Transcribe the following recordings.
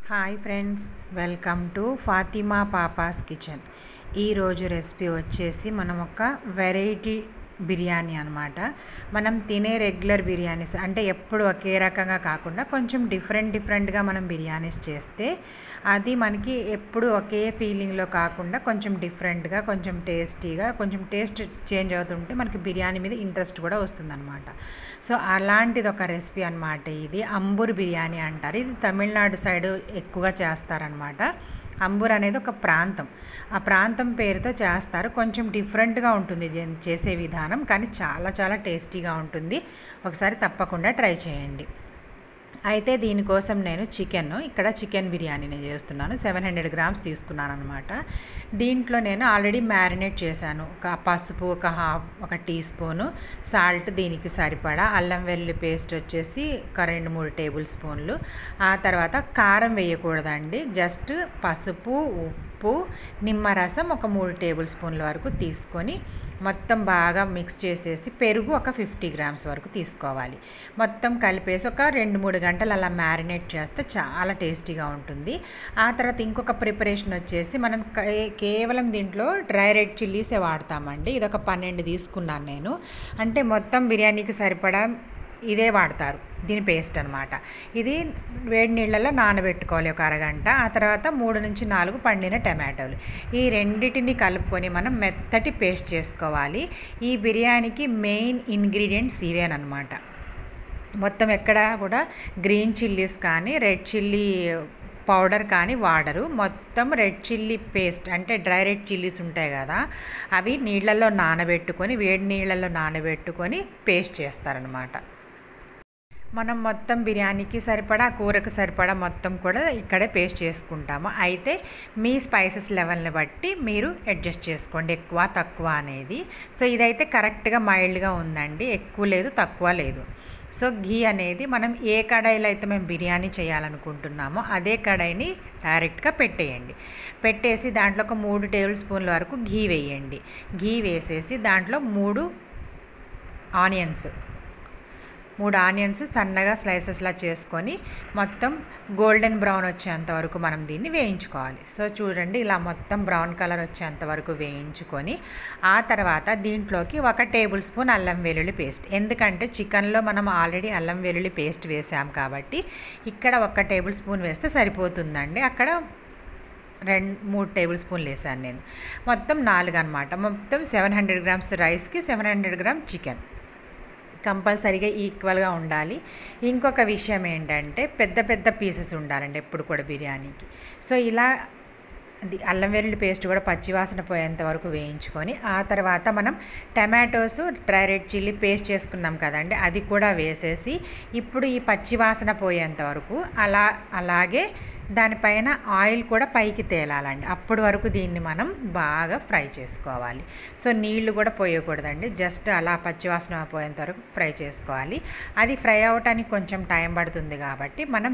Hi friends, welcome to Fatima papa's kitchen. ఈరోజు recipe వచ్చేసి మనం ఒక వెరైటీ బిర్యానీ అనమాట. మనం తినే రెగ్యులర్ బిర్యానీస్ అంటే ఎప్పుడు ఒకే రకంగా కాకుండా కొంచెం డిఫరెంట్గా మనం బిర్యానీస్ చేస్తే అది మనకి ఎప్పుడు ఒకే ఫీలింగ్లో కాకుండా కొంచెం డిఫరెంట్గా, కొంచెం టేస్టీగా, కొంచెం టేస్ట్ చేంజ్ అవుతుంటే మనకి బిర్యానీ మీద ఇంట్రెస్ట్ కూడా వస్తుందన్నమాట. సో అలాంటిది ఒక రెసిపీ అనమాట. ఇది అంబూర్ బిర్యానీ అంటారు. ఇది తమిళనాడు సైడ్ ఎక్కువగా చేస్తారనమాట. అంబూర్ అనేది ఒక ప్రాంతం, ఆ ప్రాంతం పేరుతో చేస్తారు. కొంచెం డిఫరెంట్గా ఉంటుంది చేసే విధానం, కానీ చాలా టేస్టీగా ఉంటుంది. ఒకసారి తప్పకుండా ట్రై చేయండి. అయితే దీనికోసం నేను ఇక్కడ చికెన్ బిర్యానీని చేస్తున్నాను. 700 గ్రామ్స్ తీసుకున్నాను అనమాట. దీంట్లో నేను ఆల్రెడీ మ్యారినేట్ చేశాను. ఒక పసుపు, ఒక టీ స్పూను సాల్ట్, దీనికి సరిపడా అల్లం వెల్లుల్లి పేస్ట్ వచ్చేసి ఒక 2-3 టేబుల్ స్పూన్లు. ఆ తర్వాత కారం వేయకూడదండి, జస్ట్ పసుపు, ఉప్పు, నిమ్మరసం ఒక 3 టేబుల్ స్పూన్ల వరకు తీసుకొని మొత్తం బాగా మిక్స్ చేసేసి పెరుగు ఒక 50 గ్రామ్స్ వరకు తీసుకోవాలి. మొత్తం కలిపేసి ఒక 2-3 గంటలు అలా మ్యారినేట్ చేస్తే చాలా టేస్టీగా ఉంటుంది. ఆ తర్వాత ఇంకొక ప్రిపరేషన్ వచ్చేసి మనం కేవలం దీంట్లో డ్రై రెడ్ చిల్లీసే వాడతామండి. ఇది ఒక 12 తీసుకున్నాను నేను. అంటే మొత్తం బిర్యానీకి సరిపడా ఇదే వాడతారు, దీని పేస్ట్ అనమాట. ఇది వేడి నీళ్ళల్లో నానబెట్టుకోవాలి ఒక అరగంట. ఆ తర్వాత 3-4 పండిన టమాటోలు, ఈ రెండింటిని కలుపుకొని మనం మెత్తటి పేస్ట్ చేసుకోవాలి. ఈ బిర్యానీకి మెయిన్ ఇంగ్రీడియంట్స్ ఇవేనమాట. మొత్తం ఎక్కడ కూడా గ్రీన్ చిల్లీస్ కానీ రెడ్ చిల్లీ పౌడర్ కానీ వాడరు. మొత్తం రెడ్ చిల్లీ పేస్ట్ అంటే డ్రై రెడ్ చిల్లీస్ ఉంటాయి కదా, అవి నీళ్ళల్లో నానబెట్టుకొని, వేడి నీళ్ళల్లో నానబెట్టుకొని పేస్ట్ చేస్తారనమాట. మనం మొత్తం బిర్యానీకి సరిపడా, కూరకు సరిపడా మొత్తం కూడా ఇక్కడే పేస్ట్ చేసుకుంటాము. అయితే మీ స్పైసెస్ లెవెల్ని బట్టి మీరు అడ్జస్ట్ చేసుకోండి, ఎక్కువ తక్కువ అనేది. సో ఇదైతే కరెక్ట్గా మైల్డ్గా ఉందండి, ఎక్కువ లేదు తక్కువ లేదు. సో ఘీ అనేది మనం ఏ కడాయిలో అయితే మేము బిర్యానీ చేయాలనుకుంటున్నామో అదే కడాయిని డైరెక్ట్గా పెట్టేసి దాంట్లో ఒక 3 టేబుల్ స్పూన్ల వరకు ఘీ వేయండి. ఘీ వేసేసి దాంట్లో 3 ఆనియన్స్ సన్నగా స్లైసెస్లా చేసుకొని మొత్తం గోల్డెన్ బ్రౌన్ వచ్చేంత వరకు మనం దీన్ని వేయించుకోవాలి. సో చూడండి, ఇలా మొత్తం బ్రౌన్ కలర్ వచ్చేంత వరకు వేయించుకొని ఆ తర్వాత దీంట్లోకి 1 టేబుల్ స్పూన్ అల్లం వెల్లుల్లి పేస్ట్. ఎందుకంటే చికెన్లో మనం ఆల్రెడీ అల్లం వెల్లుల్లి పేస్ట్ వేసాం కాబట్టి ఇక్కడ 1 టేబుల్ స్పూన్ వేస్తే సరిపోతుందండి. అక్కడ 2-3 టేబుల్ స్పూన్లు వేసాను నేను. మొత్తం 4 అనమాట. మొత్తం 700 గ్రామ్స్ రైస్కి 700 గ్రామ్ చికెన్ కంపల్సరీగా ఈక్వల్గా ఉండాలి. ఇంకొక విషయం ఏంటంటే పెద్ద పీసెస్ ఉండాలండి ఎప్పుడు కూడా బిర్యానీకి. సో ఇలా అల్లం వెల్లుల్లి పేస్ట్ కూడా పచ్చివాసన పోయేంత వరకు వేయించుకొని ఆ తర్వాత మనం tomatoes, dry red chilli paste చేసుకున్నాం కదండి, అది కూడా వేసేసి ఇప్పుడు ఈ పచ్చివాసన పోయేంత వరకు అలాగే దానిపైన ఆయిల్ కూడా పైకి తేలాలండి. అప్పటి వరకు దీన్ని మనం బాగా ఫ్రై చేసుకోవాలి. సో నీళ్లు కూడా పోయకూడదండి, జస్ట్ అలా పచ్చివాసన పోయేంత వరకు ఫ్రై చేసుకోవాలి. అది ఫ్రై అవ్వటానికి కొంచెం టైం పడుతుంది కాబట్టి మనం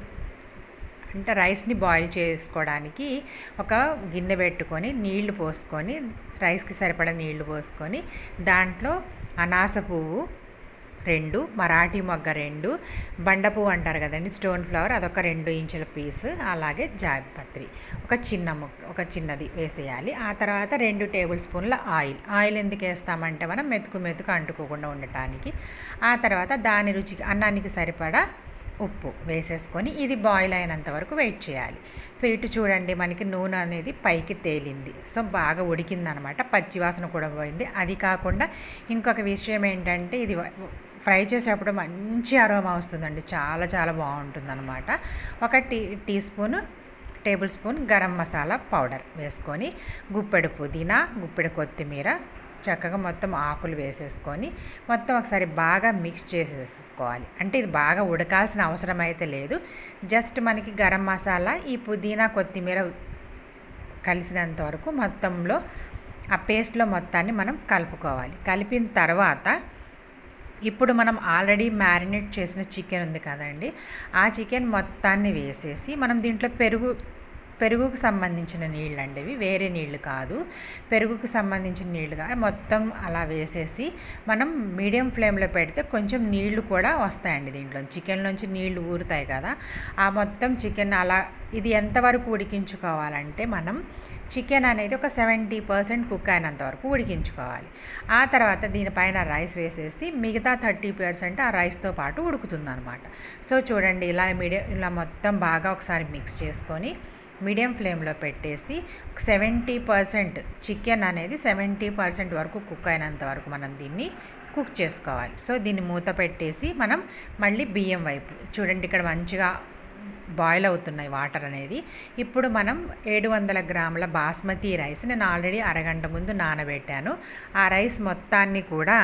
అంటే రైస్ని బాయిల్ చేసుకోవడానికి ఒక గిన్నె పెట్టుకొని నీళ్లు పోసుకొని, రైస్కి సరిపడా నీళ్లు పోసుకొని దాంట్లో అనాస పువ్వు 2, మరాఠీ మొగ్గ 2, బండ పువ్వు అంటారు కదండి, స్టోన్ ఫ్లవర్, అదొక 2 ఇంచుల పీసు, అలాగే జాజిపత్రి ఒక చిన్నది వేసేయాలి. ఆ తర్వాత 2 టేబుల్ స్పూన్ల ఆయిల్ ఎందుకు వేస్తామంటే మనం మెతుకు అంటుకోకుండా ఉండటానికి. ఆ తర్వాత దాని రుచికి అన్నానికి సరిపడా ఉప్పు వేసేసుకొని ఇది బాయిల్ అయినంత వరకు వెయిట్ చేయాలి. సో ఇటు చూడండి, మనకి నూనె అనేది పైకి తేలింది. సో బాగా ఉడికిందనమాట, పచ్చివాసన కూడా పోయింది. అది కాకుండా ఇంకొక విషయం ఏంటంటే ఇది ఫ్రై చేసేటప్పుడు మంచి అరోమా వస్తుందండి, చాలా బాగుంటుంది అనమాట. ఒక table spoon garam masala powder వేసుకొని, గుప్పెడు పుదీనా, గుప్పెడు కొత్తిమీర, చక్కగా మొత్తం ఆకులు వేసేసుకొని మొత్తం ఒకసారి బాగా మిక్స్ చేసేసుకోవాలి. అంటే ఇది బాగా ఉడకాల్సిన అవసరం అయితే లేదు, జస్ట్ మనకి గరం మసాలా, ఈ పుదీనా, కొత్తిమీర కలిసినంత వరకు మొత్తంలో ఆ పేస్ట్లో మొత్తాన్ని మనం కలుపుకోవాలి. కలిపిన తర్వాత ఇప్పుడు మనం ఆల్రెడీ మ్యారినేట్ చేసిన చికెన్ ఉంది కదండి, ఆ చికెన్ మొత్తాన్ని వేసేసి మనం దీంట్లో పెరుగుకు సంబంధించిన నీళ్ళు అండి, ఇవి వేరే నీళ్ళు కాదు, పెరుగుకు సంబంధించిన నీళ్ళుగా మొత్తం అలా వేసేసి మనం మీడియం ఫ్లేమ్లో పెడితే కొంచెం నీళ్లు కూడా వస్తాయండి. దీంట్లో చికెన్లోంచి నీళ్లు ఊరుతాయి కదా, ఆ మొత్తం చికెన్ అలా ఇది ఎంతవరకు ఉడికించుకోవాలంటే మనం చికెన్ అనేది ఒక 70% కుక్ అయినంత వరకు ఉడికించుకోవాలి. ఆ తర్వాత దీనిపైన రైస్ వేసేసి మిగతా 30% ఆ రైస్తో పాటు ఉడుకుతుందన్నమాట. సో చూడండి, ఇలా మొత్తం బాగా ఒకసారి మిక్స్ చేసుకొని మీడియం ఫ్లేమ్లో పెట్టేసి 70% చికెన్ అనేది 70% వరకు కుక్ అయినంత వరకు మనం దీన్ని కుక్ చేసుకోవాలి. సో దీన్ని మూత పెట్టేసి మనం మళ్ళీ బియ్యం వైపు చూడండి, ఇక్కడ మంచిగా బాయిల్ అవుతున్నాయి వాటర్ అనేది. ఇప్పుడు మనం 700 గ్రాముల బాస్మతి రైస్ నేను ఆల్రెడీ అరగంట ముందు నానబెట్టాను. ఆ రైస్ మొత్తాన్ని కూడా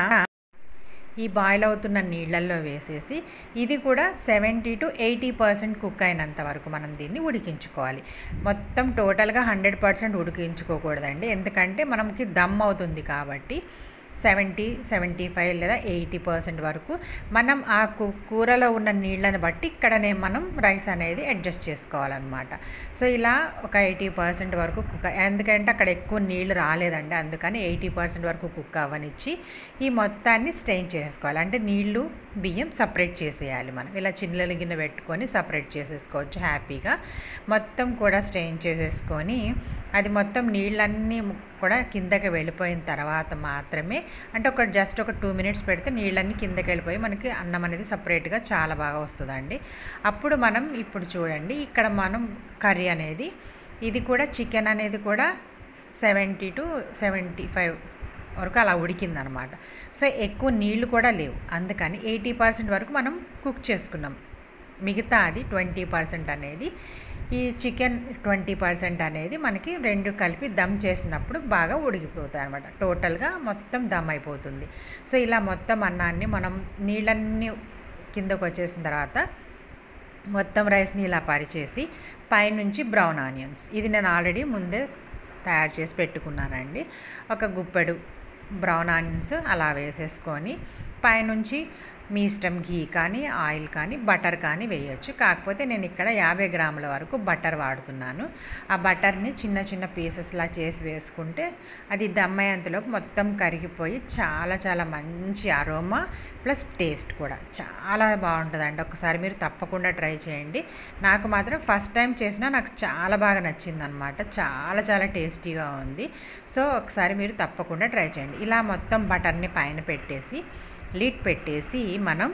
ఈ బాయిల్ అవుతున్న నీళ్ళల్లో వేసేసి ఇది కూడా 70 to 80% కుక్ అయినంత వరకు మనం దీన్ని ఉడికించుకోవాలి. మొత్తం టోటల్గా 100% ఉడికించుకోకూడదండి, ఎందుకంటే మనకి దమ్ అవుతుంది కాబట్టి 70, 75 లేదా 80% వరకు మనం ఆ కూరలో ఉన్న నీళ్ళని బట్టి ఇక్కడనే మనం రైస్ అనేది అడ్జస్ట్ చేసుకోవాలన్నమాట. సో ఇలా ఒక 80% వరకు కుక్, ఎందుకంటే అక్కడ ఎక్కువ నీళ్ళు రాలేదండి, అందుకని 80% వరకు కుక్ అవ్వనిచ్చి ఈ మొత్తాన్ని స్ట్రెయిన్ చేసుకోవాలి. అంటే నీళ్ళు బియ్యం సపరేట్ చేసేయాలి. మనం ఇలా చిన్నల గిన్నె పెట్టుకొని సపరేట్ చేసేసుకోవచ్చు హ్యాపీగా. మొత్తం కూడా స్ట్రెయిన్ చేసేసుకొని అది మొత్తం నీళ్ళన్నీ కూడా కిందకి వెళ్ళిపోయిన తర్వాత మాత్రమే, అంటే జస్ట్ ఒక 2 minutes పెడితే నీళ్ళన్నీ కిందకి వెళ్ళిపోయి మనకి అన్నం అనేది సపరేట్గా చాలా బాగా వస్తుందండి. అప్పుడు మనం ఇప్పుడు చూడండి, ఇక్కడ మనం కర్రీ అనేది ఇది కూడా చికెన్ అనేది కూడా 70 to 75 వరకు అలా ఉడికిందనమాట. సో ఎక్కువ నీళ్ళు కూడా లేవు, అందుకని 80% వరకు మనం కుక్ చేసుకున్నాం. మిగతా అది 20% అనేది ఈ చికెన్ 20% అనేది మనకి రెండు కలిపి దమ్ చేసినప్పుడు బాగా ఉడికిపోతాయి అనమాట. టోటల్గా మొత్తం దమ్ అయిపోతుంది. సో ఇలా మొత్తం అన్నాన్ని మనం నీళ్ళన్నీ కిందకు వచ్చేసిన తర్వాత మొత్తం రైస్ని ఇలా పరిచేసి పైనుంచి బ్రౌన్ ఆనియన్స్, ఇది నేను ఆల్రెడీ ముందే తయారు చేసి పెట్టుకున్నానండి. ఒక గుప్పెడు బ్రౌన్ ఆనియన్స్ అలా వేసేసుకొని పైనుంచి మీ ఇష్టం ఘీ కానీ ఆయిల్ కానీ బటర్ కానీ వేయచ్చు. కాకపోతే నేను ఇక్కడ 50 గ్రాముల వరకు బటర్ వాడుతున్నాను. ఆ బటర్ని చిన్న చిన్న పీసెస్లా చేసి వేసుకుంటే అది దమ్మయ్యేంతలోపు మొత్తం కరిగిపోయి చాలా చాలా మంచి అరోమా ప్లస్ టేస్ట్ కూడా చాలా బాగుంటుందండి. ఒకసారి మీరు తప్పకుండా ట్రై చేయండి. నాకు మాత్రం ఫస్ట్ టైం చేసినా నాకు చాలా బాగా నచ్చిందనమాట. చాలా చాలా టేస్టీగా ఉంది. సో ఒకసారి మీరు తప్పకుండా ట్రై చేయండి. ఇలా మొత్తం బటర్ని పైన పెట్టేసి లిడ్ పెట్టేసి మనం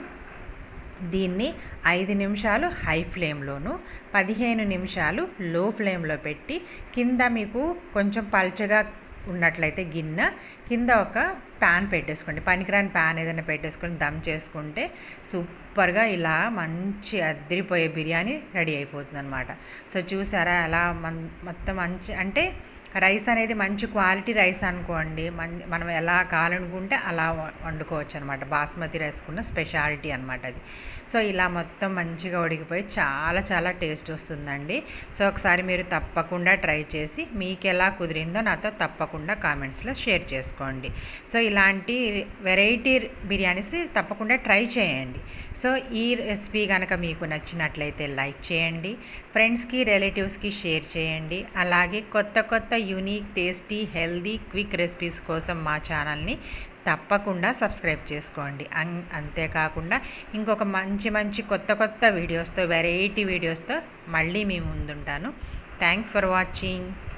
దీన్ని 5 నిమిషాలు హై ఫ్లేమ్లోను 15 నిమిషాలు లో ఫ్లేమ్లో పెట్టి, కింద మీకు కొంచెం పల్చగా ఉన్నట్లయితే గిన్నె కింద ఒక ప్యాన్ పెట్టేసుకోండి. పనికిరాని ప్యాన్ ఏదైనా పెట్టేసుకొని దమ్ చేసుకుంటే సూపర్గా ఇలా మంచి అదిరిపోయే బిర్యానీ రెడీ అయిపోతుంది అనమాట. సో చూసారా అలా మొత్తం మంచి, అంటే రైస్ అనేది మంచి క్వాలిటీ రైస్ అనుకోండి, మనం ఎలా కావాలనుకుంటే అలా వండుకోవచ్చు అనమాట. బాస్మతి రైస్కున్న స్పెషాలిటీ అనమాట అది. సో ఇలా మొత్తం మంచిగా ఉడికిపోయి చాలా చాలా టేస్ట్ వస్తుందండి. సో ఒకసారి మీరు తప్పకుండా ట్రై చేసి మీకు ఎలా కుదిరిందో నాతో తప్పకుండా కామెంట్స్లో షేర్ చేసుకోండి. సో ఇలాంటి వెరైటీ బిర్యానీస్ తప్పకుండా ట్రై చేయండి. సో ఈ రెసిపీ కనుక మీకు నచ్చినట్లయితే లైక్ చేయండి, ఫ్రెండ్స్కి రిలేటివ్స్కి షేర్ చేయండి. అలాగే కొత్త కొత్త unique tasty healthy quick recipes కోసం మా ఛానల్ని తప్పకుండా సబ్స్క్రైబ్ చేసుకోండి. అంతేకాకుండా ఇంకొక మంచి మంచి కొత్త కొత్త వీడియోస్తో, వెరైటీ వీడియోస్తో మళ్ళీ మీ ముందుంటాను. Thanks for watching.